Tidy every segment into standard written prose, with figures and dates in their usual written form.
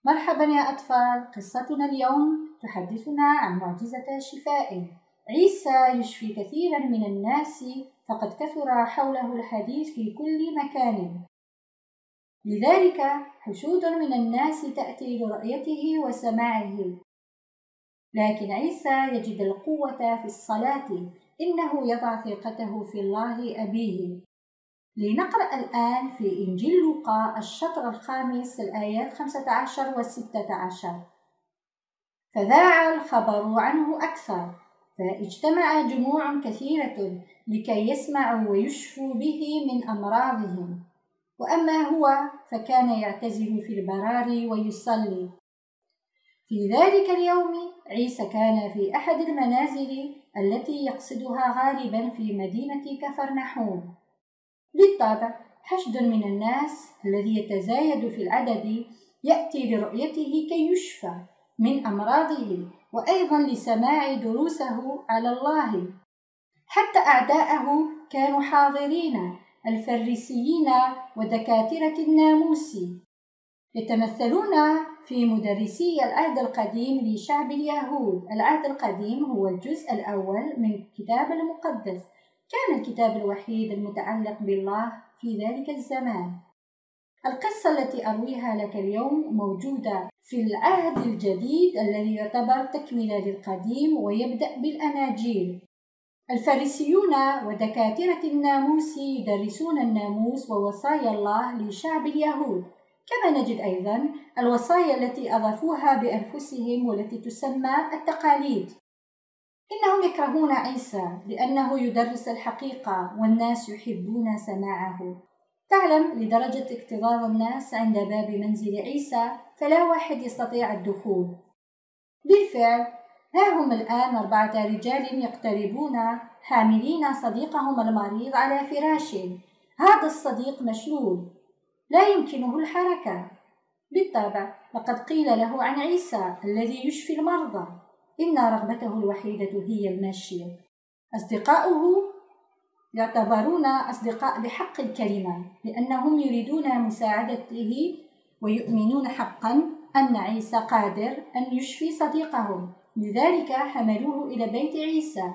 مرحبا يا أطفال، قصتنا اليوم تحدثنا عن معجزة شفاء. عيسى يشفي كثيرا من الناس، فقد كثر حوله الحديث في كل مكان، لذلك حشود من الناس تأتي لرؤيته وسماعه. لكن عيسى يجد القوة في الصلاة، إنه يضع ثقته في الله أبيه. لنقرأ الآن في إنجيل لوقا الشطر 5 الآيات 15 و16. فذاع الخبر عنه أكثر، فاجتمع جموع كثيرة لكي يسمعوا ويشفوا به من أمراضهم. وأما هو فكان يعتزل في البراري ويصلي. في ذلك اليوم عيسى كان في أحد المنازل التي يقصدها غالبا في مدينة كفرنحوم. بالطبع حشد من الناس الذي يتزايد في العدد يأتي لرؤيته كي يشفى من أمراضه، وأيضا لسماع دروسه على الله. حتى أعداءه كانوا حاضرين، الفريسيين ودكاترة الناموس، يتمثلون في مدرسي العهد القديم لشعب اليهود. العهد القديم هو الجزء الأول من الكتاب المقدس، كان الكتاب الوحيد المتعلق بالله في ذلك الزمان. القصة التي أرويها لك اليوم موجودة في العهد الجديد الذي يعتبر تكملة للقديم ويبدأ بالأناجيل. الفريسيون ودكاترة الناموس يدرسون الناموس ووصايا الله لشعب اليهود، كما نجد أيضا الوصايا التي أضافوها بأنفسهم والتي تسمى التقاليد. إنهم يكرهون عيسى لأنه يدرس الحقيقة والناس يحبون سماعه. تعلم لدرجة اكتظاظ الناس عند باب منزل عيسى فلا واحد يستطيع الدخول. بالفعل ها هم الآن 4 رجال يقتربون حاملين صديقهم المريض على فراش. هذا الصديق مشلول، لا يمكنه الحركة. بالطبع لقد قيل له عن عيسى الذي يشفي المرضى، إن رغبته الوحيدة هي المشي. أصدقاؤه يعتبرون أصدقاء بحق الكلمة، لأنهم يريدون مساعدته ويؤمنون حقا أن عيسى قادر أن يشفي صديقهم، لذلك حملوه إلى بيت عيسى.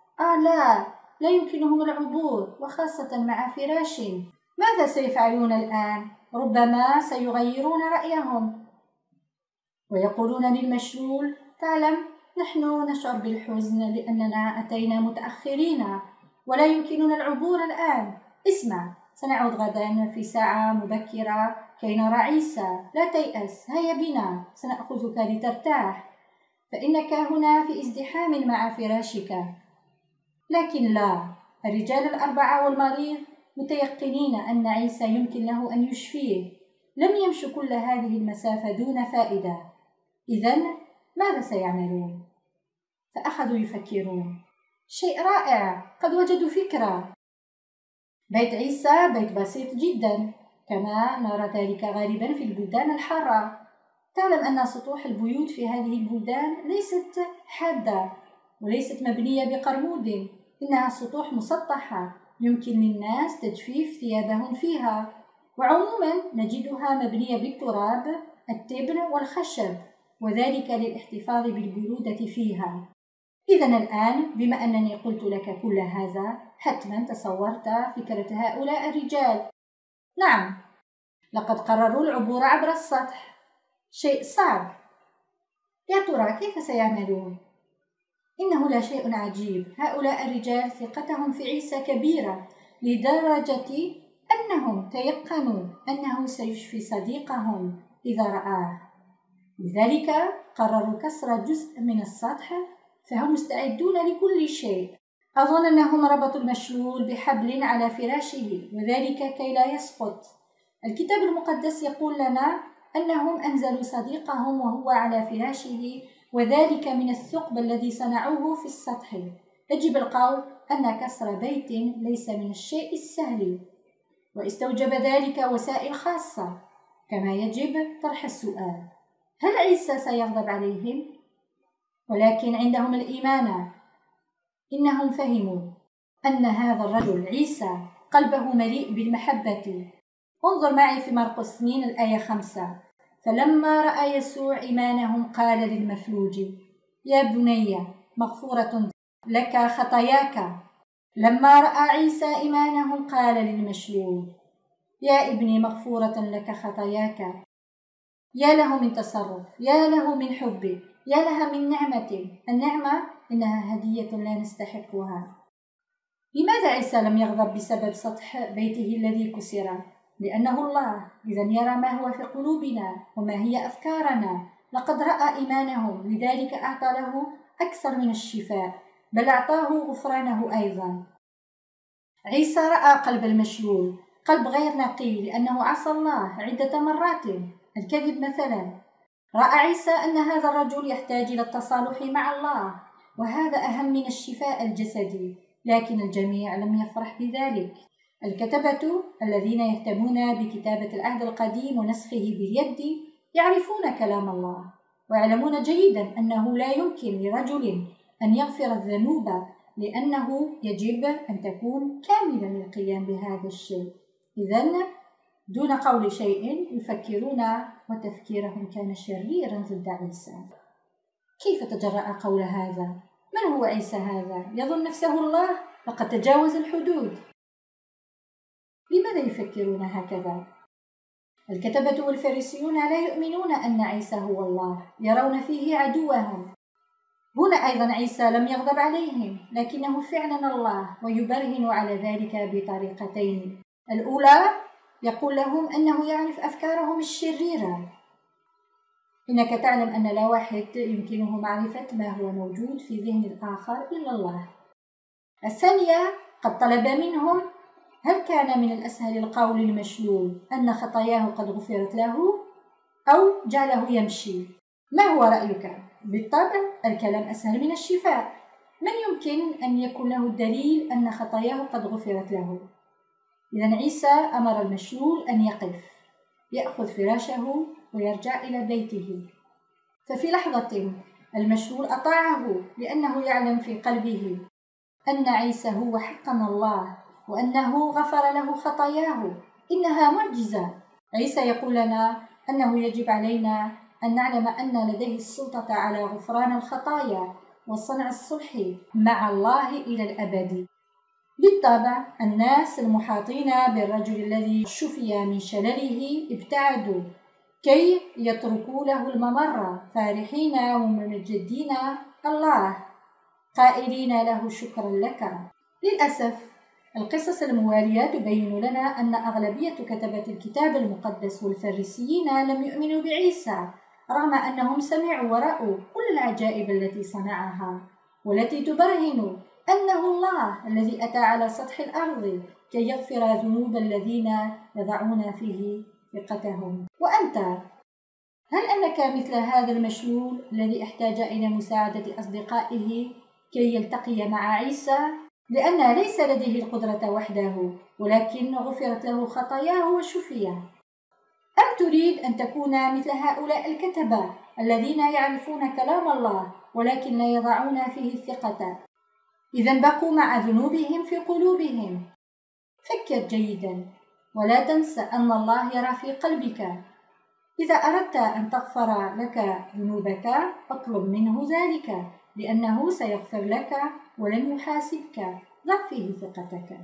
لا يمكنهم العبور، وخاصة مع فراش. ماذا سيفعلون الآن؟ ربما سيغيرون رأيهم ويقولون للمشلول: تعلم، نحن نشعر بالحزن لأننا أتينا متأخرين ولا يمكننا العبور الآن. اسمع، سنعود غدا في ساعة مبكرة كي نرى عيسى، لا تيأس، هيا بنا، سنأخذك لترتاح، فإنك هنا في ازدحام مع فراشك. لكن لا، الرجال 4 والمريض متيقنين أن عيسى يمكن له أن يشفيه. لم يمشوا كل هذه المسافة دون فائدة. إذن ماذا سيعملون؟ فأخذوا يفكرون. شيء رائع، قد وجدوا فكرة. بيت عيسى بيت بسيط جدا، كما نرى ذلك غالبا في البلدان الحارة. تعلم أن سطوح البيوت في هذه البلدان ليست حادة وليست مبنية بقرمود، إنها سطوح مسطحة يمكن للناس تجفيف ثيابهم فيها، وعموما نجدها مبنية بالتراب، التبن والخشب، وذلك للاحتفاظ بالبرودة فيها. إذن الآن بما أنني قلت لك كل هذا، حتما تصورت فكرة هؤلاء الرجال. نعم، لقد قرروا العبور عبر السطح. شيء صعب. يا ترى كيف سيعملون؟ إنه لا شيء عجيب، هؤلاء الرجال ثقتهم في عيسى كبيرة لدرجة أنهم تيقنوا أنه سيشفي صديقهم إذا رآه. لذلك قرروا كسر جزء من السطح، فهم مستعدون لكل شيء. أظن أنهم ربطوا المشلول بحبل على فراشه، وذلك كي لا يسقط. الكتاب المقدس يقول لنا أنهم أنزلوا صديقهم وهو على فراشه، وذلك من الثقب الذي صنعوه في السطح. يجب القول أن كسر بيت ليس من الشيء السهل، واستوجب ذلك وسائل خاصة. كما يجب طرح السؤال: هل عيسى سيغضب عليهم؟ ولكن عندهم الإيمان. إنهم فهموا أن هذا الرجل عيسى قلبه مليء بالمحبة. انظر معي في مرقس 2 الآية 5. فلما رأى يسوع إيمانهم قال للمفلوج: يا بني مغفورة لك خطاياك. لما رأى عيسى إيمانهم قال للمشلول: يا ابني مغفورة لك خطاياك. يا له من تصرف، يا له من حب، يا لها من نعمة. النعمة إنها هدية لا نستحقها. لماذا عيسى لم يغضب بسبب سطح بيته الذي كسر؟ لأنه الله، إذا يرى ما هو في قلوبنا وما هي أفكارنا. لقد رأى إيمانهم، لذلك أعطى له أكثر من الشفاء، بل أعطاه غفرانه أيضا. عيسى رأى قلب المشلول، قلب غير نقي لأنه عصى الله عدة مرات، الكذب مثلا. رأى عيسى أن هذا الرجل يحتاج إلى التصالح مع الله، وهذا أهم من الشفاء الجسدي، لكن الجميع لم يفرح بذلك. الكتبة الذين يهتمون بكتابة العهد القديم ونسخه باليد يعرفون كلام الله، ويعلمون جيدا أنه لا يمكن لرجل أن يغفر الذنوب، لأنه يجب أن تكون كاملا للقيام بهذا الشيء. إذن دون قول شيء يفكرون، وتفكيرهم كان شريرا ضد عيسى. كيف تجرأ قول هذا؟ من هو عيسى هذا؟ يظن نفسه الله؟ لقد تجاوز الحدود. لماذا يفكرون هكذا؟ الكتبة والفريسيون لا يؤمنون أن عيسى هو الله، يرون فيه عدوهم. هنا أيضا عيسى لم يغضب عليهم، لكنه فعلا الله، ويبرهن على ذلك بطريقتين. الأولى يقول لهم أنه يعرف أفكارهم الشريرة. إنك تعلم أن لا واحد يمكنه معرفة ما هو موجود في ذهن الآخر إلا الله. الثانية قد طلب منهم: هل كان من الأسهل القول المشلول أن خطاياه قد غفرت له، أو جعله يمشي؟ ما هو رأيك؟ بالطبع الكلام أسهل من الشفاء. من يمكن أن يكون له الدليل أن خطاياه قد غفرت له؟ إذن عيسى أمر المشلول أن يقف، يأخذ فراشه ويرجع إلى بيته. ففي لحظة المشلول أطاعه، لأنه يعلم في قلبه أن عيسى هو حقا الله، وأنه غفر له خطاياه. إنها معجزة. عيسى يقول لنا أنه يجب علينا أن نعلم أن لديه السلطة على غفران الخطايا وصنع الصلح مع الله إلى الأبد. بالطبع الناس المحاطين بالرجل الذي شفي من شلله ابتعدوا كي يتركوا له الممر، فرحين وممجدين الله، قائلين له: شكرا لك. للأسف القصص الموالية تبين لنا أن أغلبية كتبة الكتاب المقدس والفريسيين لم يؤمنوا بعيسى، رغم أنهم سمعوا ورأوا كل العجائب التي صنعها، والتي تبرهن أنه الله الذي أتى على سطح الأرض كي يغفر ذنوب الذين يضعون فيه ثقتهم. وأنت، هل أنك مثل هذا المشلول الذي احتاج إلى مساعدة أصدقائه كي يلتقي مع عيسى؟ لأن ليس لديه القدرة وحده، ولكن غفرت له خطاياه وشفي. أم تريد أن تكون مثل هؤلاء الكتبة الذين يعرفون كلام الله ولكن لا يضعون فيه الثقة؟ إذن بقوا مع ذنوبهم في قلوبهم. فكر جيدا، ولا تنسى أن الله يرى في قلبك. إذا أردت أن تغفر لك ذنوبك اطلب منه ذلك، لأنه سيغفر لك ولن يحاسبك. ضع فيه ثقتك.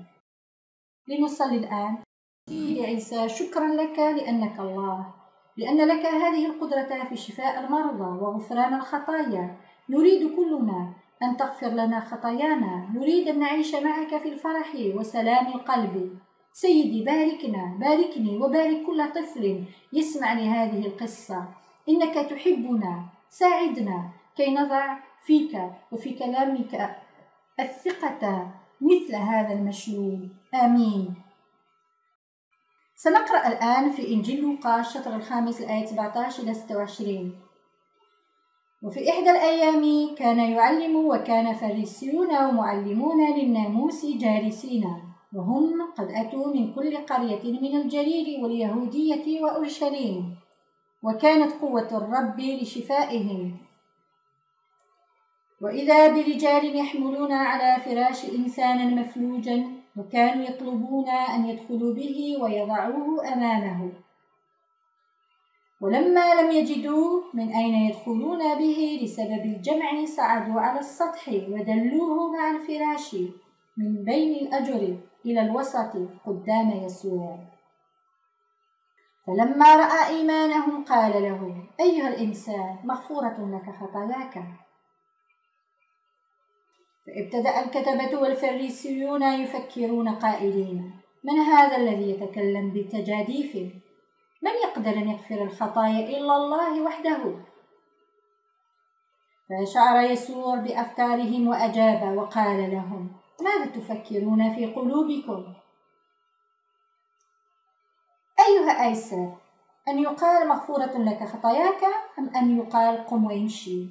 لنصلي الآن. يا عيسى، شكرا لك لأنك الله، لأن لك هذه القدرة في شفاء المرضى وغفران الخطايا. نريد كلنا أن تغفر لنا خطايانا، نريد أن نعيش معك في الفرح وسلام القلب. سيدي، باركنا، باركني وبارك كل طفل يسمع لهذه القصة. إنك تحبنا، ساعدنا كي نضع فيك وفي كلامك الثقة مثل هذا المشلول. آمين. سنقرأ الآن في إنجيل لوقا الشطر 5 الآية 17 إلى 26. وفي إحدى الأيام كان يعلم، وكان فريسيون ومعلمون للناموس جالسين، وهم قد أتوا من كل قرية من الجليل واليهودية وأورشليم، وكانت قوة الرب لشفائهم. وإذا برجال يحملون على فراش إنسانا مفلوجا، وكانوا يطلبون أن يدخلوا به ويضعوه أمامه. ولما لم يجدوا من أين يدخلون به لسبب الجمع صعدوا على السطح ودلوه مع الفراش من بين الأجر إلى الوسط قدام يسوع. فلما رأى إيمانهم قال له: أيها الإنسان، مغفورة لك خطاياك. فابتدأ الكتبة والفريسيون يفكرون قائلين: من هذا الذي يتكلم بتجاديف؟ من يقدر أن يغفر الخطايا إلا الله وحده؟ فشعر يسوع بأفكارهم وأجاب وقال لهم: ماذا تفكرون في قلوبكم؟ أيها أيسر، أن يقال مغفورة لك خطاياك أم أن يقال قم وامشي؟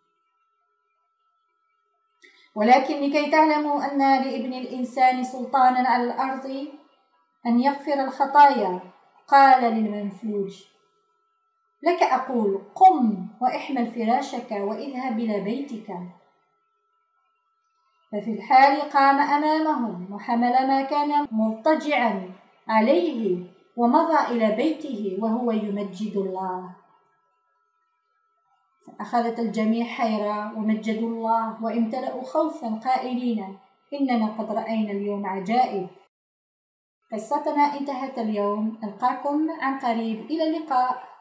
ولكن لكي تعلموا أن لابن الإنسان سلطانا على الأرض أن يغفر الخطايا، قال للمنفلوج: لك أقول قم واحمل فراشك واذهب إلى بيتك. ففي الحال قام أمامهم وحمل ما كان مضطجعا عليه ومضى إلى بيته وهو يمجد الله. فأخذت الجميع حيرة ومجدوا الله وامتلأوا خوفا قائلين: إننا قد رأينا اليوم عجائب. قصتنا انتهت اليوم، ألقاكم عن قريب، إلى اللقاء.